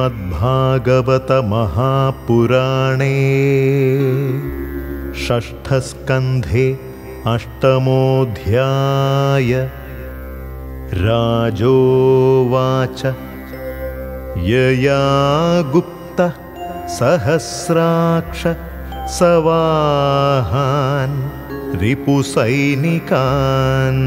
श्रीमद्भागवतमहापुराणे षष्ठस्कन्धे अष्टमोऽध्याय। राजोवाच यया गुप्तः सहस्राक्ष सवाहान् रिपुसैनिकान्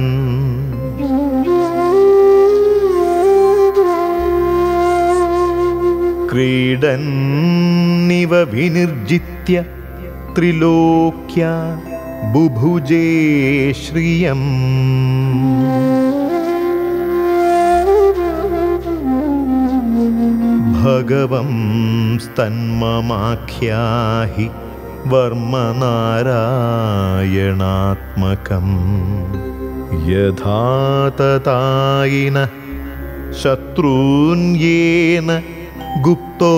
क्रीडन्निव विनिर्जित्य त्रिलोक्या बुभुजे श्रियम्। भगवंस्तन्ममाख्याहि वर्मनारायणात्मकम् यथा ततायिनः शत्रून्येन गुप्तो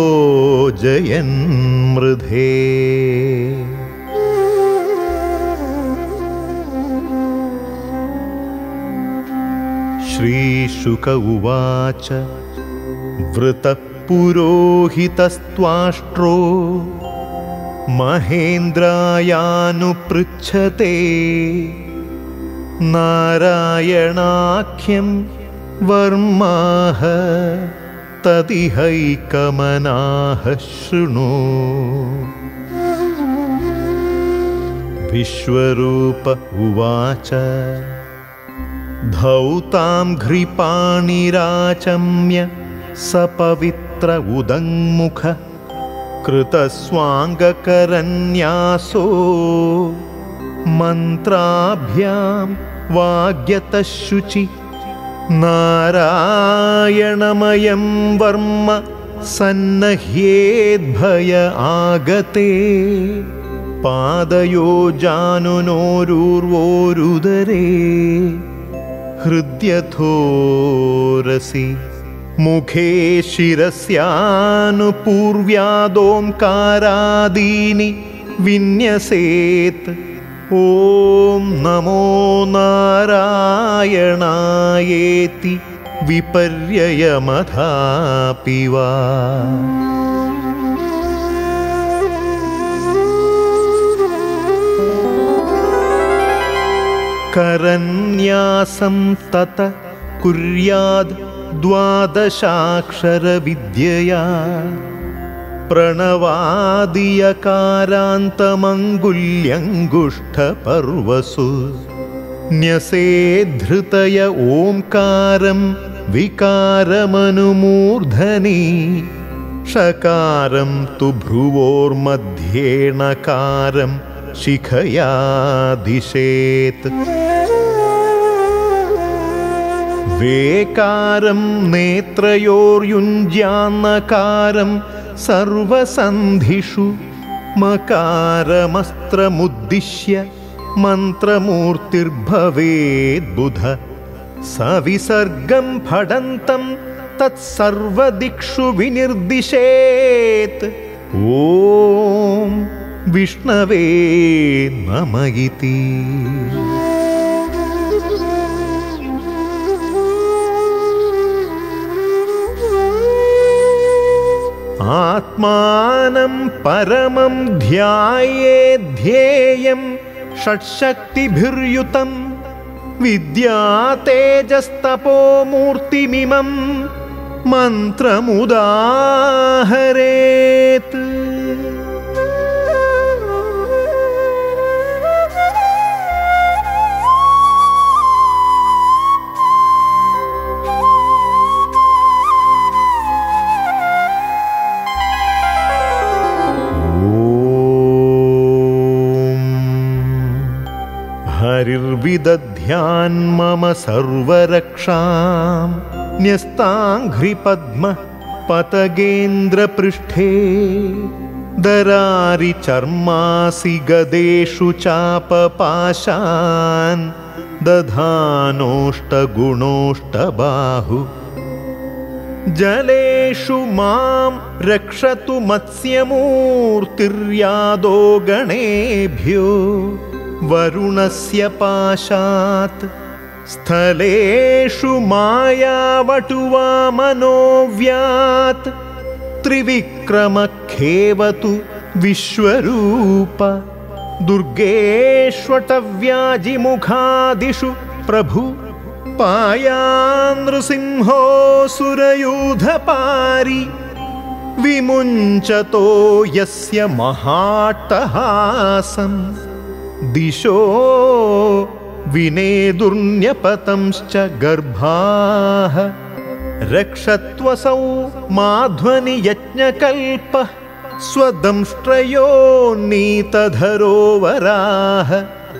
जयन्मृधे। श्रीशुक उवाच वृतः पुरोहितस्त्वाष्ट्रो महेन्द्रायानुपृच्छते नारायणाख्यं वर्माः तदिहैकमनाः शृणु। विश्वरूप उवाच धौतां घ्रिपाणिराचम्य सपवित्र उदङ्मुख कृतस्वाङ्गकरन्यासो मन्त्राभ्यां वाग्यतः शुचि नारायणमयं वर्म सन्नह्येद्भय आगते पादयो जानुनोरुर्वोरुदरे हृद्यथोरसि मुखे शिरस्यानुपूर्व्यादोंकारादीनि विन्यसेत्। ॐ नमो नारायणायेति विपर्ययमथापि वा। करन्यासं तत कुर्याद् द्वादशाक्षरविद्यया प्रणवादियकारान्तमङ्गुल्यङ्गुष्ठपर्वसु न्यसेद्धृतय ओंकारं विकारमनुमूर्धनि षकारं तु भ्रुवोर्मध्येणकारं शिखयाधिशेत् वेकारं नेत्रयोर्युञ्ज्यान्नकारं सर्वसन्धिषु मकारमस्त्रमुद्दिश्य मन्त्रमूर्तिर्भवेद्बुध सविसर्गं फडन्तं तत्सर्वदिक्षु विनिर्दिशेत्। ॐ विष्णवे नम इति। आत्मानं परमं ध्यायेद्धेयं षट्शक्तिभिर्युतं विद्यातेजस्तपोमूर्तिमिमं मन्त्रमुदाहरेत्। हरिर्विदध्यान्मम सर्वरक्षां न्यस्ताङ्घ्रिपद्म पतगेन्द्रपृष्ठे दरारि चर्मासि गदेषु चापपाशान् दधानोष्टगुणोष्टबाहु जलेषु मां रक्षतु मत्स्यमूर्तिर्यादो गणेभ्यो वरुणस्य पाशात् स्थलेषु मायावटुवामनोऽव्यात् त्रिविक्रमखेवतु विश्वरूप दुर्गेष्वटव्याजिमुखादिषु प्रभु पायानृसिंहोऽसुरयूथपारि विमुञ्चतो यस्य महाट्टहासं दिशो विनेदुर्न्यपतंश्च गर्भाः रक्षत्वसौ माध्वनियज्ञकल्पः स्वदंष्ट्रयो नीतधरो वराह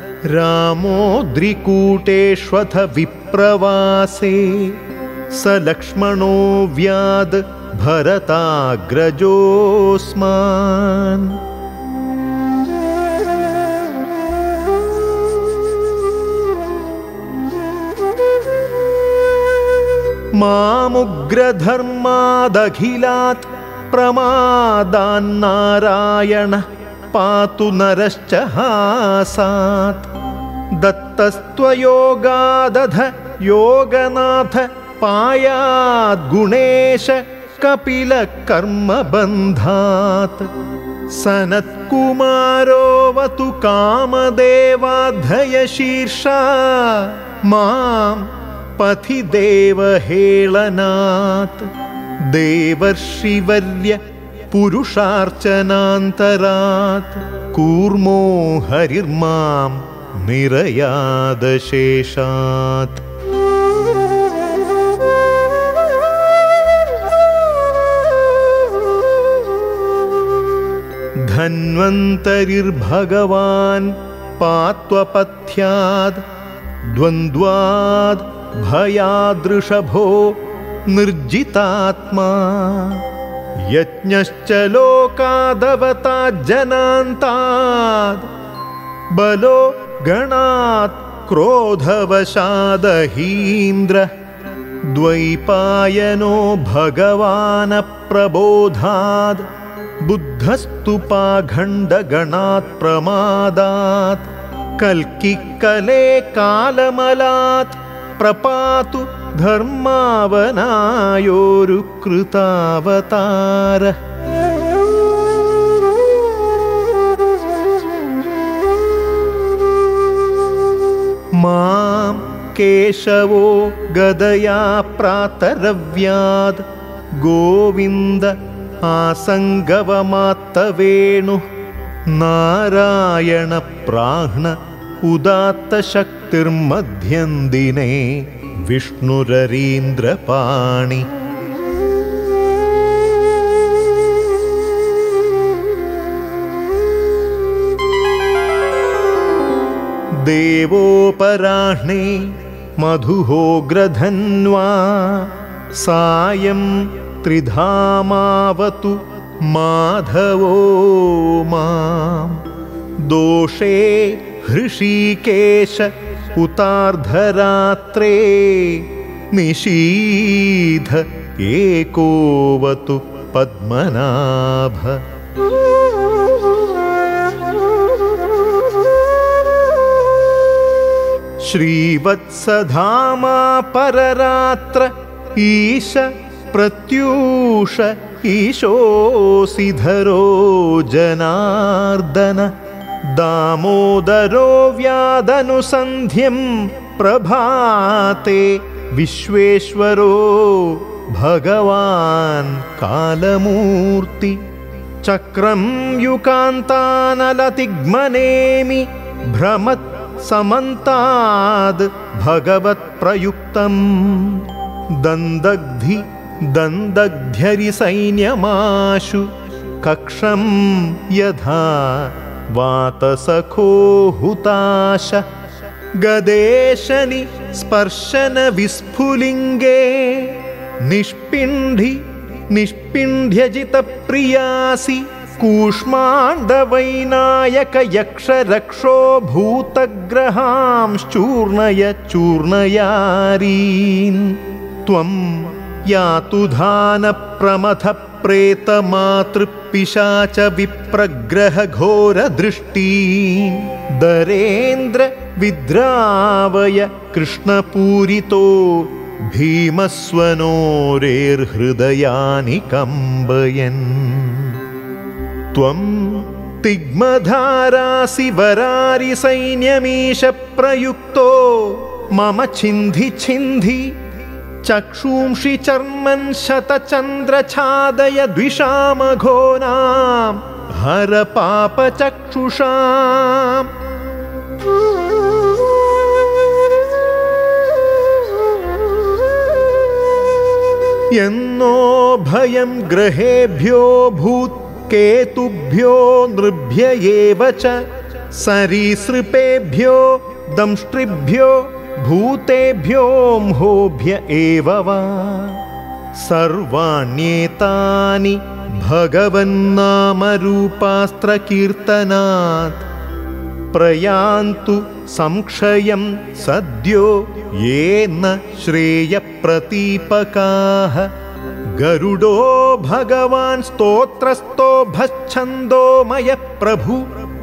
रामोद्रिकूटेष्वथ विप्रवासे स लक्ष्मणो व्याद भरताग्रजोऽस्मान् मामुग्रधर्मादखिलात् प्रमादान्नारायणः पातु नरश्च हासात् दत्तस्त्वयोगादध योगनाथ पायाद्गुणेश कपिलकर्मबन्धात् सनत्कुमारोऽवतु कामदेवाधयशीर्षा मां पथि देवहेळनात् देवर्षिवर्य पुरुषार्चनान्तरात् कूर्मो हरिर्मां निरयादशेषात् धन्वन्तरिर्भगवान् पात्वपथ्याद् द्वन्द्वाद् भयादृषभो निर्जितात्मा यज्ञश्च लोकादवताज्जनान्ताद् बलो गणात् क्रोधवशादहीन्द्रः द्वैपायनो भगवानप्रबोधाद् बुद्धस्तु पाखण्डगणात् प्रमादात् कल्किकले कालमलात् प्रपातु धर्मावनायोरुकृतावतारः मां केशवो गदया प्रातरव्याद् गोविन्द आसङ्गवमात्तवेणुः नारायणप्राह्ण उदात्तशक्तिर्मध्यं दिने विष्णुररीन्द्रपाणि देवोपराह्णे मधुहोग्रधन्वा सायं त्रिधामावतु माधवो मां दोषे हृषीकेश उतार्धरात्रे निशीथ एकोवतु पद्मनाभ श्रीवत्सधामा पररात्र ईश प्रत्यूष ईशोऽसिधरो जनार्दन दामोदरो व्यादनुसन्ध्यं प्रभाते विश्वेश्वरो भगवान् कालमूर्ति चक्रं युकान्तानलतिग्मनेमि भ्रमत् समन्ताद् भगवत्प्रयुक्तं दन्दग्ध्यरिसैन्यमाशु कक्षं यथा वातसखो हुताश गदेशनि स्पर्शन विस्फुलिङ्गे निष्पिण्ढ्यजितप्रियासि कूष्माण्डवैनायक यक्षरक्षो भूतग्रहांश्चूर्णय चूर्णयारीन् त्वं यातु धानप्रमथ प्रेतमातृपिशाच विप्रग्रह घोरदृष्टीन् दरेन्द्र विद्रावय कृष्णपूरितो भीमस्वनोरेर्हृदयानि कम्बयन् त्वं तिग्मधारासि वरारि सैन्यमीश प्रयुक्तो मम छिन्धि छिन्धि चक्षूंषि चर्मन् शतचन्द्रछादय द्विषामघोनां हर पापचक्षुषाम् यन्नो भयं ग्रहेभ्यो भूत् केतुभ्यो नृभ्य एव च सरीसृपेभ्यो दंष्ट्रिभ्यो भूतेभ्यो म्होभ्य एव वा सर्वाण्येतानि भगवन्नामरूपास्त्रकीर्तनात् प्रयान्तु संक्षयं सद्यो ये न श्रेयप्रतीपकाः गरुडो भगवान् स्तोत्रस्तोभच्छन्दोमय प्रभु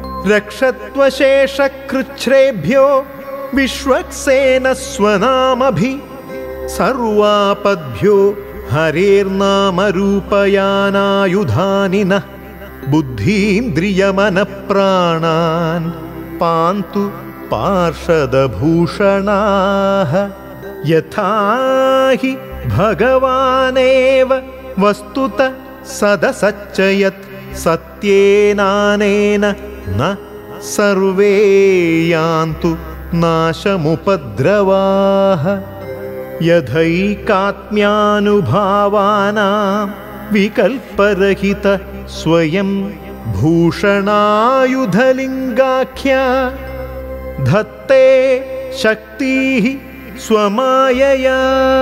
रक्षत्वशेषकृच्छ्रेभ्यो विश्वक्सेनस्वनामभि सर्वापद्भ्यो हरेर्नामरूपयानायुधानि नः बुद्धीन्द्रियमनप्राणान् पान्तु पार्षदभूषणाः यथा हि भगवानेव वस्तुत सदसच्चयत् सत्येनानेन न सर्वे यान्तु नाशमुपद्रवाः यथैकात्म्यानुभावानां विकल्परहित स्वयं भूषणायुधलिङ्गाख्या धत्ते शक्तिः स्वमायया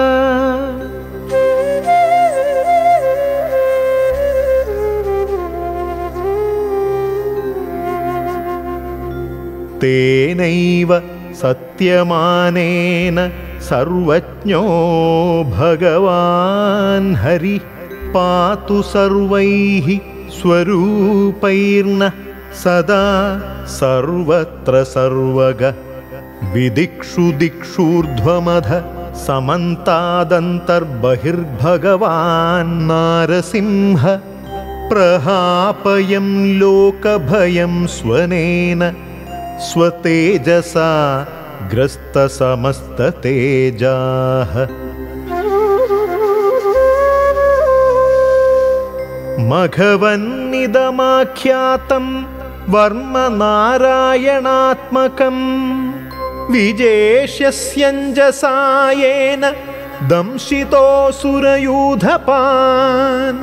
तेनैव सत्यमानेन सर्वज्ञो भगवान् हरि पातु सर्वैः स्वरूपैर्न सदा सर्वत्र सर्वग विदिक्षु दिक्षूर्ध्वमध समन्तादन्तर्बहिर्भगवान् नारसिंह प्रहापयं लोकभयं स्वनेन स्वतेजसा ग्रस्तसमस्ततेजाः मघवन्निदमाख्यातं वर्मनारायणात्मकं विजेष्यस्यञ्जसा येन दंशितोऽसुरयूथपान्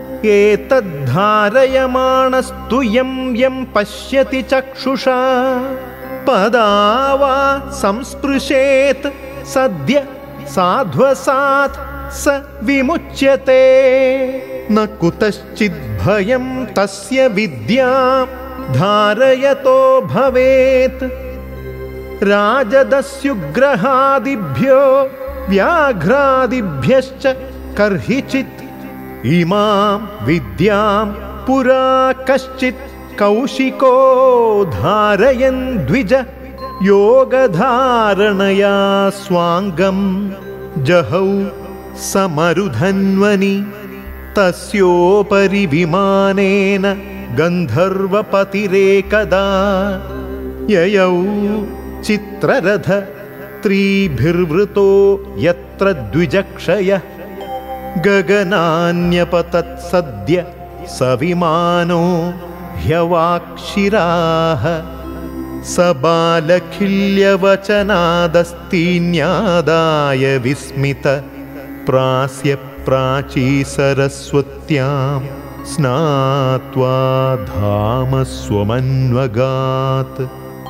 एतद्धारयमाणस्तु यं यं पश्यति चक्षुषा पदा वा संस्पृशेत् सद्य साध्वसात् स विमुच्यते न कुतश्चिद्भयं तस्य विद्यां धारयतो भवेत् राजदस्युग्रहादिभ्यो व्याघ्रादिभ्यश्च कर्हिचित् इमां विद्यां पुरा कश्चित् कौशिको धारयन् द्विज योगधारणया स्वाङ्गं जहौ समरुधन्वनि तस्योपरि विमानेन गन्धर्वपतिरेकदा ययौ चित्ररथ त्रिभिर्वृतो यत्र द्विजक्षयः गगनान्यपतत्सद्य सविमानो ह्यवाक्षिराः स बालखिल्यवचनादस्तीन्यादाय विस्मित प्रास्य प्राची सरस्वत्यां स्नात्वा धाम स्वमन्वगात्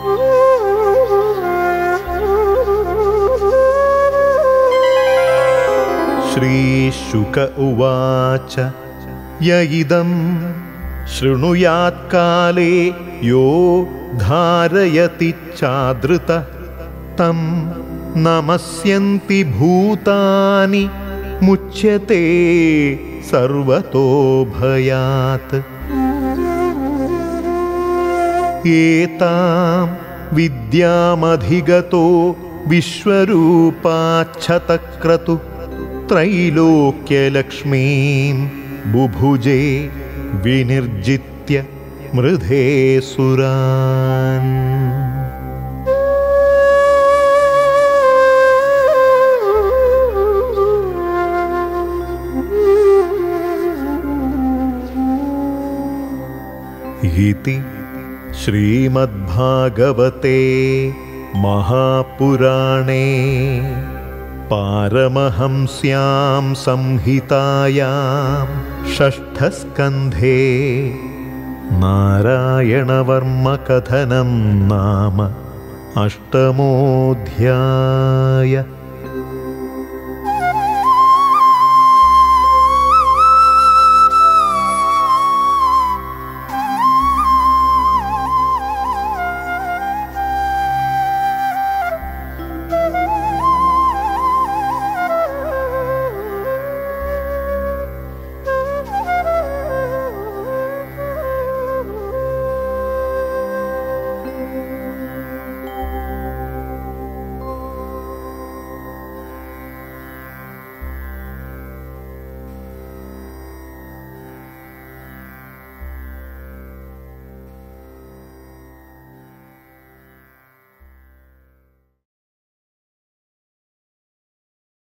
श्रीशुक उवाच य इदं शृणुयात्काले यो धारयति चादृत तं नमस्यन्ति भूतानि मुच्यते सर्वतो भयात् एतां विद्यामधिगतो विश्वरूपाच्छतक्रतु त्रैलोक्यलक्ष्मीं बुभुजे विनिर्जित्य मृधेसुरान्। इति श्रीमद्भागवते महापुराणे पारमहंस्यां संहितायां षष्ठस्कन्धे नारायणवर्मकथनं नाम 8मोऽध्यायः।